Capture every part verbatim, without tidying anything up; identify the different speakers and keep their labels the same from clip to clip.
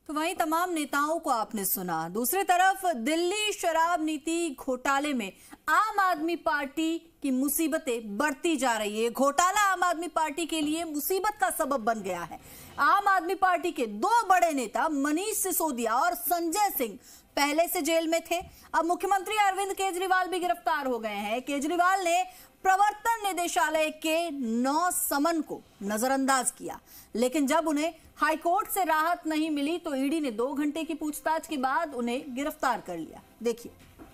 Speaker 1: तो वहीं तमाम नेताओं को आपने सुना। दूसरी तरफ दिल्ली शराब नीति घोटाले में आम आदमी पार्टी की मुसीबतें बढ़ती जा रही है। घोटाला आम आदमी पार्टी के लिए मुसीबत का सबब बन गया है। आम आदमी पार्टी के दो बड़े नेता मनीष सिसोदिया और संजय सिंह पहले से जेल में थे। अब मुख्यमंत्री अरविंद केजरीवाल भी गिरफ्तार हो गए हैं। केजरीवाल ने प्रवर्तन निदेशालय के नौ समन को नजरअंदाज किया, लेकिन जब उन्हें हाईकोर्ट से राहत नहीं मिली तो ईडी ने दो घंटे की पूछताछ के बाद उन्हें गिरफ्तार कर लिया। देखिए।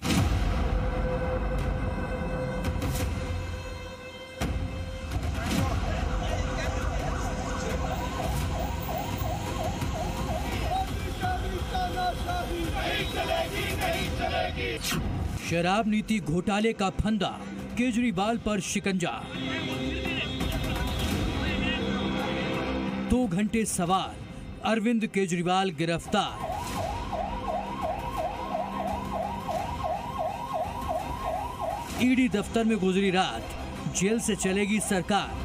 Speaker 2: शराब नीति घोटाले का फंदा, केजरीवाल पर शिकंजा। दो घंटे सवाल, अरविंद केजरीवाल गिरफ्तार। ईडी दफ्तर में गुजरी रात, जेल से चलेगी सरकार।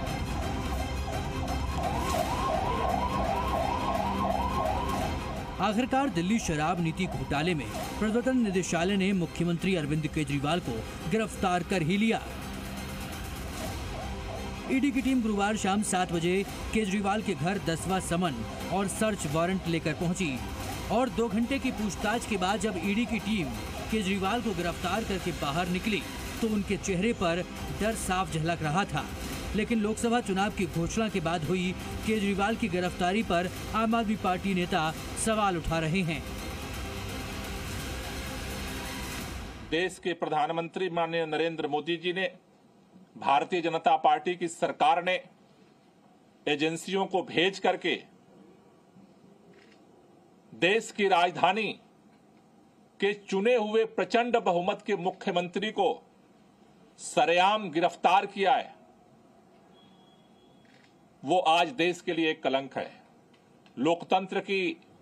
Speaker 2: आखिरकार दिल्ली शराब नीति घोटाले में प्रवर्तन निदेशालय ने मुख्यमंत्री अरविंद केजरीवाल को गिरफ्तार कर ही लिया। ईडी की टीम गुरुवार शाम सात बजे केजरीवाल के घर दसवां समन और सर्च वारंट लेकर पहुंची और दो घंटे की पूछताछ के बाद जब ईडी की टीम केजरीवाल को गिरफ्तार करके बाहर निकली तो उनके चेहरे पर डर साफ झलक रहा था। लेकिन लोकसभा चुनाव की घोषणा के बाद हुई केजरीवाल की गिरफ्तारी पर आम आदमी पार्टी नेता सवाल उठा रहे हैं।
Speaker 3: देश के प्रधानमंत्री माननीय नरेंद्र मोदी जी ने, भारतीय जनता पार्टी की सरकार ने एजेंसियों को भेज करके देश की राजधानी के चुने हुए प्रचंड बहुमत के मुख्यमंत्री को सरेआम गिरफ्तार किया है। वो आज देश के लिए एक कलंक है। लोकतंत्र की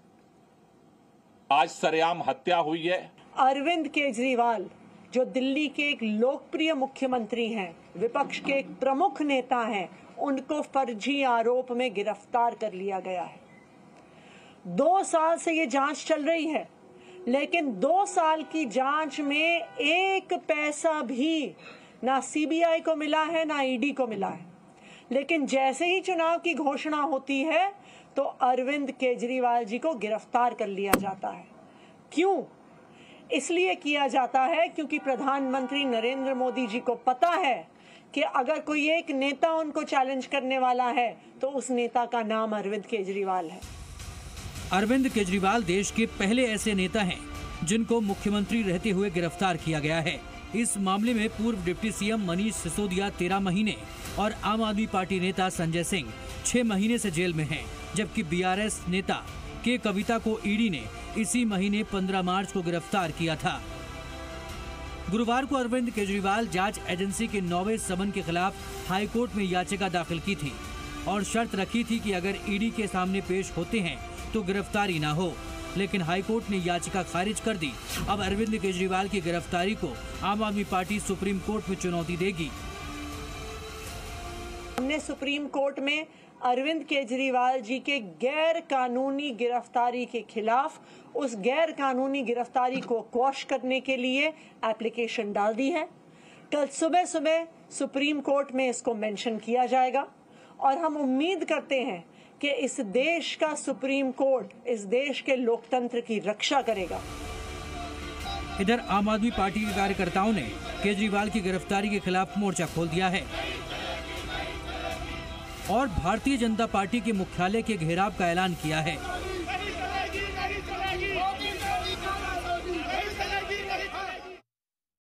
Speaker 3: आज सरेआम हत्या हुई है।
Speaker 4: अरविंद केजरीवाल जो दिल्ली के एक लोकप्रिय मुख्यमंत्री हैं, विपक्ष के एक प्रमुख नेता हैं, उनको फर्जी आरोप में गिरफ्तार कर लिया गया है। दो साल से ये जांच चल रही है, लेकिन दो साल की जांच में एक पैसा भी ना सीबीआई को मिला है ना ईडी को मिला है। लेकिन जैसे ही चुनाव की घोषणा होती है तो अरविंद केजरीवाल जी को गिरफ्तार कर लिया जाता है। क्यों? इसलिए किया जाता है क्योंकि प्रधानमंत्री नरेंद्र मोदी जी को पता है कि अगर कोई एक नेता उनको चैलेंज करने वाला है तो उस नेता का नाम अरविंद केजरीवाल है।
Speaker 2: अरविंद केजरीवाल देश के पहले ऐसे नेता हैं जिनको मुख्यमंत्री रहते हुए गिरफ्तार किया गया है। इस मामले में पूर्व डिप्टी सीएम मनीष सिसोदिया तेरह महीने और आम आदमी पार्टी नेता संजय सिंह छह महीने से जेल में हैं, जबकि बीआरएस नेता के कविता को ईडी ने इसी महीने पंद्रह मार्च को गिरफ्तार किया था। गुरुवार को अरविंद केजरीवाल जांच एजेंसी के नौवें समन के खिलाफ हाईकोर्ट में याचिका दाखिल की थी और शर्त रखी थी कि अगर ईडी के सामने पेश होते हैं तो गिरफ्तारी न हो, लेकिन हाईकोर्ट ने याचिका खारिज कर दी। अब अरविंद केजरीवाल की गिरफ्तारी को आम आदमी पार्टी सुप्रीम कोर्ट में चुनौती देगी।
Speaker 4: हमने सुप्रीम कोर्ट में अरविंद केजरीवाल जी के गैर कानूनी गिरफ्तारी के खिलाफ उस गैर कानूनी गिरफ्तारी को क्वॉश करने के लिए एप्लीकेशन डाल दी है। कल सुबह सुबह सुप्रीम कोर्ट में इसको मेंशन किया जाएगा और हम उम्मीद करते हैं कि इस देश का सुप्रीम कोर्ट इस देश के लोकतंत्र की रक्षा करेगा।
Speaker 2: इधर आम आदमी पार्टी के कार्यकर्ताओं ने केजरीवाल की गिरफ्तारी के खिलाफ मोर्चा खोल दिया है और भारतीय जनता पार्टी के मुख्यालय के घेराव का ऐलान किया है।